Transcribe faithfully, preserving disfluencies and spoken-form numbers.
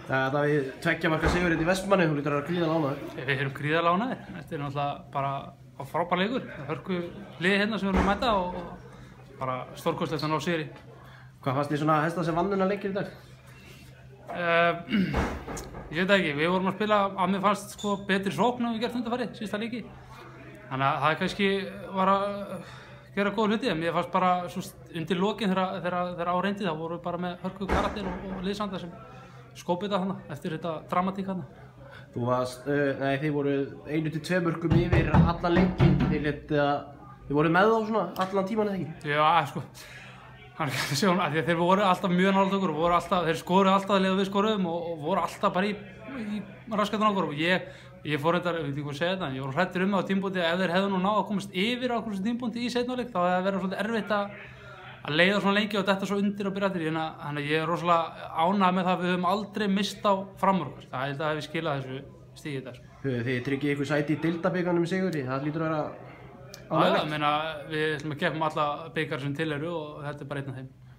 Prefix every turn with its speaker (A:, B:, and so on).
A: Það við tveggja marka sigur hérna í Vestmanni, þú lítur að vera gríðarlega ánægður.
B: Við erum gríðarlega ánægðir. Þetta er náttúrulega bara á frábær leikur. Hörku liði hérna sem við erum að mæta og, og bara stórkostlegt að ná sigri.
A: Hvað fannst þér svona helsta sem vann þennan leikinn í dag?
B: Uh, ég veit ekki, við vorum að spila að mér fannst sko betri sókn en við gert undanfarið, síðasta leiki. Þannig að það kannski var að gera góð hluti, en mér fannst bara svo undir lokin þegar, þegar, þegar á reyndi þá vorum við bara með hörku karakter og, og liðsanda sem skópið þetta hana, eftir þetta dramatík hana.
A: Þú varst, uh, nei þið voru einu til tvö mörkum yfir allan leikinn, þið létu að, þið voru með þá svona allan tíman eða ekki?
B: Já, sko, hann er ekki að sjá hún, af því að þeir voru alltaf mjög nálægt okkur og voru alltaf, þeir skoruðu alltaf að við skoruðum og, og voru alltaf bara í, í raskatun okkur og ég, ég fór þetta, ég veit ekki hvað að segja þetta, en ég voru hræddur um það á tímapunkti að ef þeir hefðu nú náð að komast yfir á okkur tímapunkti í seinni hálfleik þá hefði það verið svolítið erfitt að að leiða svona lengi og detta svo undir og byrja aftur. Þannig að ég er rosalega ánægður með það að við höfum aldrei misst á framar okkur. Það held að við skilað þessu stíði þetta.
A: Þið tryggið ykkur sæti í deildabikarnum í sigurði, það lítur að vera
B: ánægilegt. Já, ég meina við ætlum að keppa um alla bikar sem til eru og þetta er bara einn af þeim.